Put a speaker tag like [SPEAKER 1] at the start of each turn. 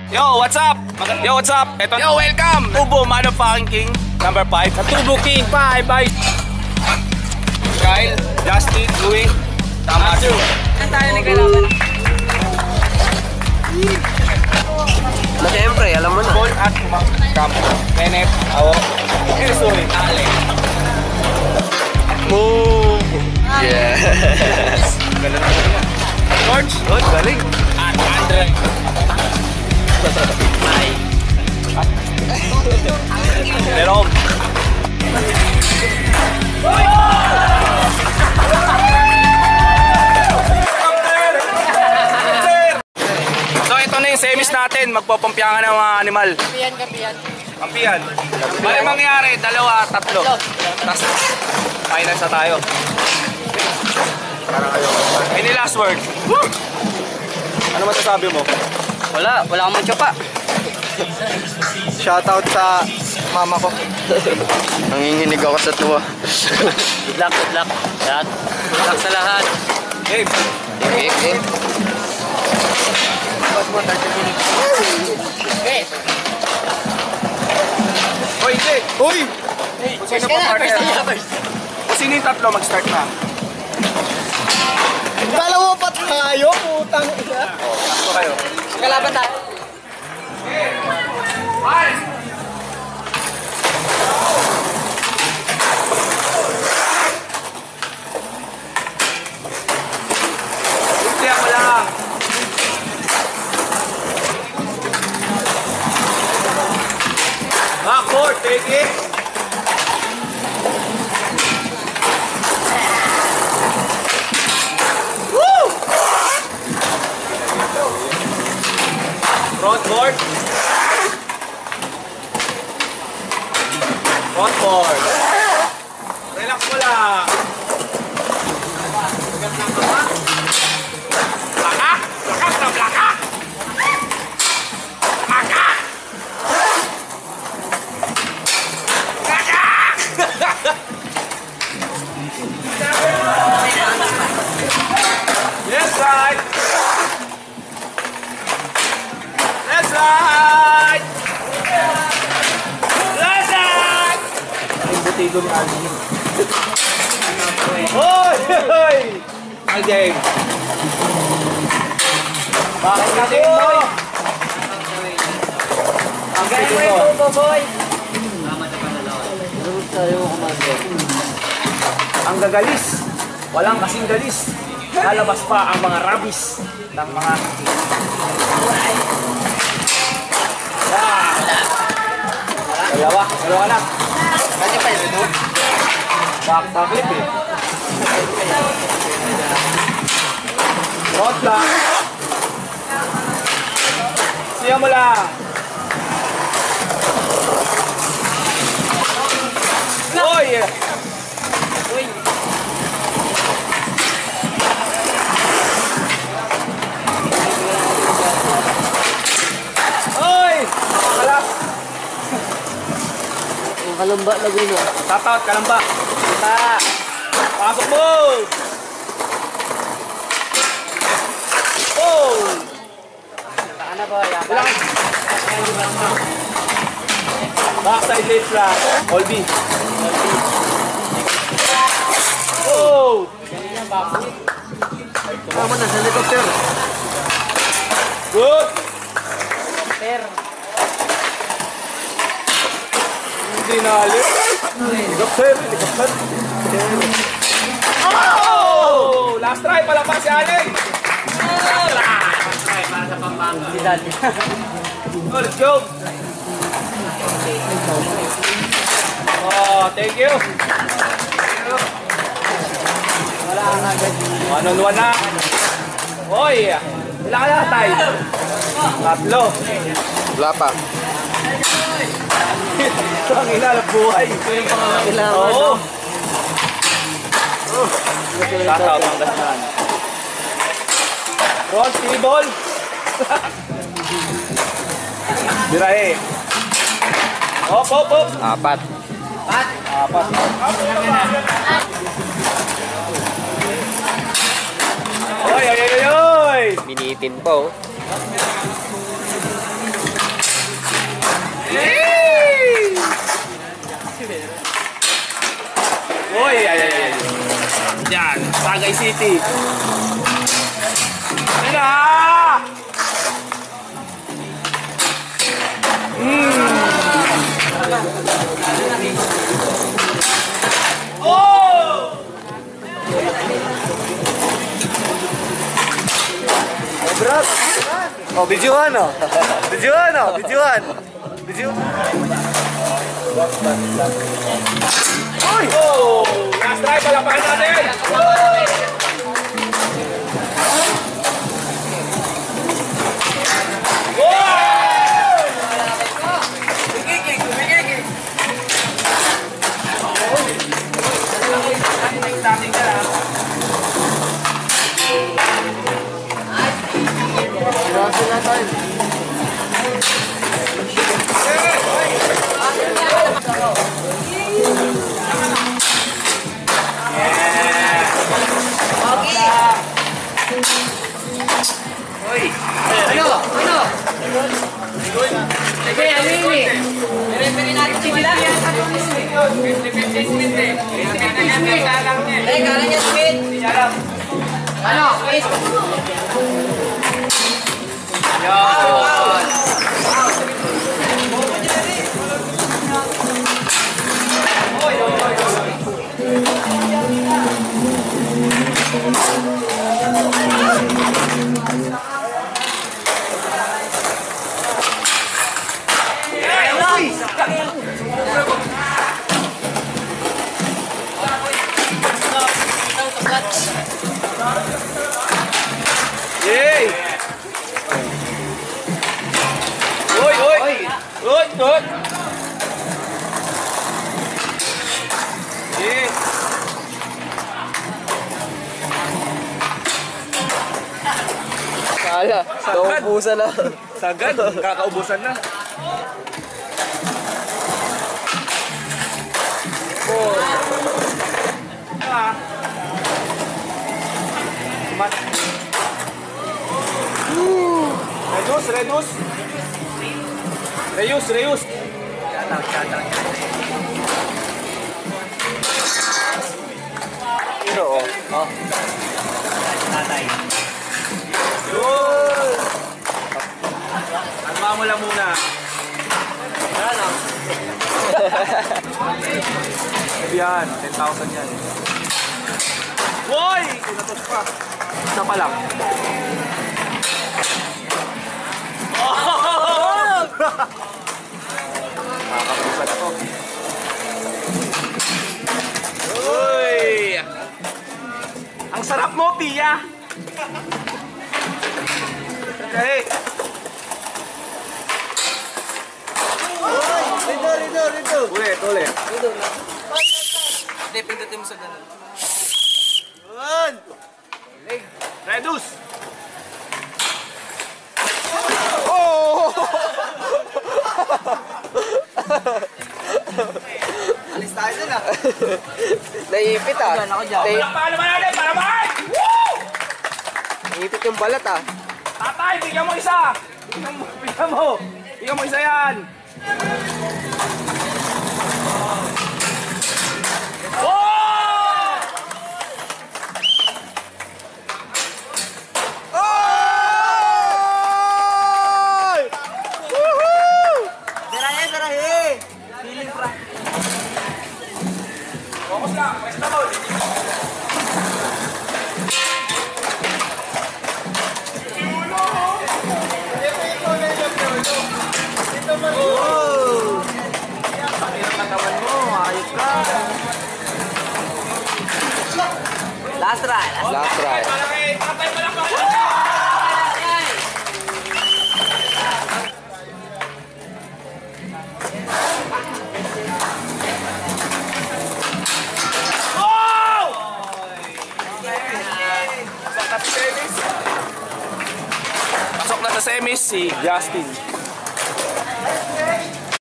[SPEAKER 1] Yo, what's up? Yo, what's up? Ito, yo, welcome! Tubo, Motherfucking King, number 5. Sa Tubo King 5 by Kyle, Justin, Louie, Tamasu.
[SPEAKER 2] Saan tayo nagkalaban?
[SPEAKER 3] Siyempre, alam mo na.
[SPEAKER 1] Paul at Campo. Kenneth, Awo, Ersoy, Ale.
[SPEAKER 3] Move! Yes!
[SPEAKER 1] Ganda na ganda. George,
[SPEAKER 3] Good, galing.
[SPEAKER 1] at Andre.
[SPEAKER 3] Ay.
[SPEAKER 1] Jerome. So ito na yung semis natin, magpapampiyangan ng mga animal. Kampiyan. Bale mangyari, 2, 3. Tapos finals na tayo. Any last word? Ano masasabi mo?
[SPEAKER 2] Wala akong magtsopa.
[SPEAKER 3] Shoutout sa mama ko. Nanginginig ako sa tuwa.
[SPEAKER 2] Good luck. Lahat. Good luck sa lahat.
[SPEAKER 1] Game.
[SPEAKER 3] Game.
[SPEAKER 2] Okay.
[SPEAKER 1] Hoy, hindi.
[SPEAKER 3] Uy!
[SPEAKER 1] Kung sino pa partner? Kung sino yung 3 mag-start na?
[SPEAKER 3] Dalawa pa tayo, putang ina.
[SPEAKER 1] Takbo kayo.
[SPEAKER 2] Kalaban tayo.
[SPEAKER 1] Kaya mo lang. Backboard, take it. Woo! Frontboard. Frontboard. Relax mo lang. Blaka! Lakas na blaka! Blaka! Blaka! Yes, right! That's right! That's right! Yung butigo ni Alvin. Hoy! Hoy! Ang game. Bakit ka din, boy? Ang game mo, boy. Ang gagalis. Walang kasing galis. Lalabas pa ang mga rabis ng mga... Dalawa na.
[SPEAKER 2] Bakit pa ito?
[SPEAKER 1] Backflip eh. Front lang. Siya mo lang. Oy! Oy! Kalas!
[SPEAKER 2] Ang kalamba na gulo.
[SPEAKER 1] Tatout, kalamba. Pasok mo! Oh!
[SPEAKER 2] Ano ba?
[SPEAKER 1] Ilang? Backside late flat. All B. Oh!
[SPEAKER 3] Tama na sa helicopter.
[SPEAKER 1] Good! Hindi na alis. Helicopter. Oh! Last try pala pa si Alec.
[SPEAKER 2] Si Daddy.
[SPEAKER 1] Oh, let's go. Oh, thank you.
[SPEAKER 2] Wala kang agad.
[SPEAKER 1] 1-on-1 na. Oy! Ilan ka na, Tay? 3.
[SPEAKER 3] Wala pa.
[SPEAKER 1] Ang ilalap buhay.
[SPEAKER 2] Kailangan.
[SPEAKER 1] Oo. Tataw, panggasnan. Roll, tibol. Birahe. Hop.
[SPEAKER 3] 4.
[SPEAKER 1] Apat. Oy!
[SPEAKER 3] Binitin po.
[SPEAKER 1] Yan, Tagay City. Yan na! Oh!
[SPEAKER 3] Brad! Oh, videoan oh. Videoan oh, videoan. Video.
[SPEAKER 1] Uy! Oh! Last try, palapakan natin! Yay! Uy, uy! Uy, uy! Yay!
[SPEAKER 3] Kala, naubusan na.
[SPEAKER 1] Sagad, kakaubusan na. Reduce. Reuse.
[SPEAKER 3] Ito oh. Oh.
[SPEAKER 1] Yun! Alma mo lang muna. Yan, 10,000 yan. Woy! Kunatos pa. Isa pa lang. Nakakapusan ako. Uy! Ang sarap mo, Pia! Okay.
[SPEAKER 3] Rito.
[SPEAKER 1] Ulit.
[SPEAKER 3] Hindi, pindutin mo sa ganun.
[SPEAKER 1] Yun! Reduce!
[SPEAKER 3] Oh! Alis tayo dun ah. Naipit ah.
[SPEAKER 1] Paano ba natin? Para ba? Woo!
[SPEAKER 3] Naipit yung balat ah.
[SPEAKER 1] Tatay, bigyan mo isa! Bigyan mo isa yan! Oh!
[SPEAKER 3] Oy! Woohoo! Darahe! Feeling pra.
[SPEAKER 1] Focus lang, pwesta mo!
[SPEAKER 3] Oh! Pati ng katawan mo, ayos ka. Last try.
[SPEAKER 1] Tatay pa lang pa! Pasok na sa semis si Justin.